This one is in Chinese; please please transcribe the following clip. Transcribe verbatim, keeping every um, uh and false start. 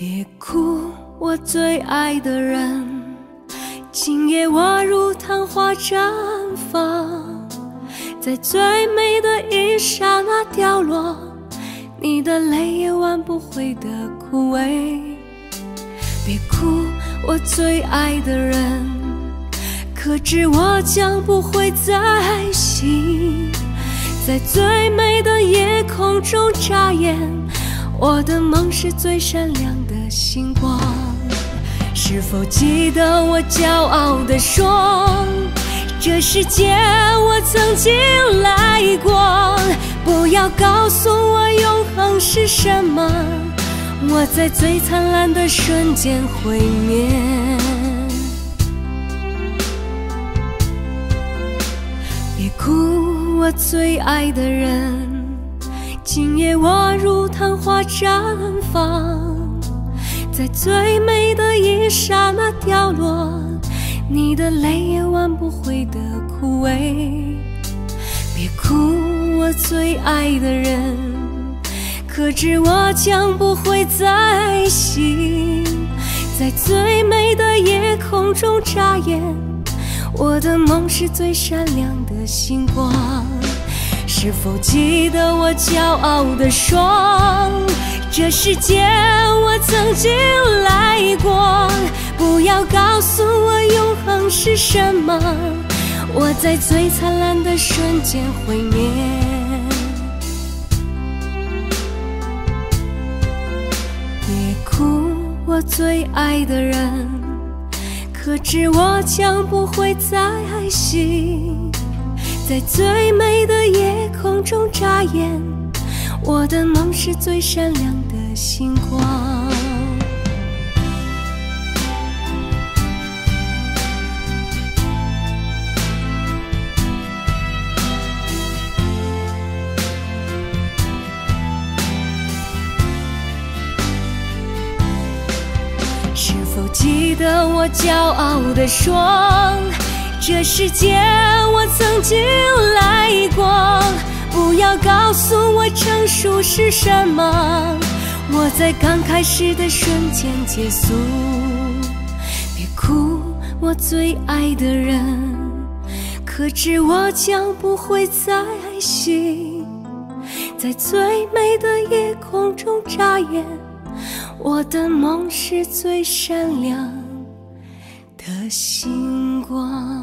别哭，我最爱的人，今夜我如昙花绽放，在最美的一刹那掉落，你的泪也挽不回的枯萎。别哭，我最爱的人，可知我将不会再醒，在最美的夜空中眨眼，我的梦是最闪亮的星光。是否记得我骄傲地说，这世界我曾经来过，不要告诉我永恒是什么，我在最灿烂的瞬间毁灭。别哭，我最爱的人，今夜我如昙花绽放，在最美的一刹那掉落，你的泪也挽不回的枯萎。别哭，我最爱的人，可知我将不会再醒，在最美的夜空中眨眼，我的梦是最闪亮的星光。是否记得我骄傲地说，这世界我曾经来过，不要告诉我永恒是什么，我在最灿烂的瞬间毁灭。别哭，我最爱的人，可知我将不会再醒，在最美的夜空中眨眼，我的梦是最闪亮的星光。是否记得我骄傲地说，这世界我曾经来过，不要告诉我成熟是什么，我在刚开始的瞬间结束。别哭，我最爱的人，可知我将不会再醒，在最美的夜空中眨眼，我的梦是最闪亮的星光。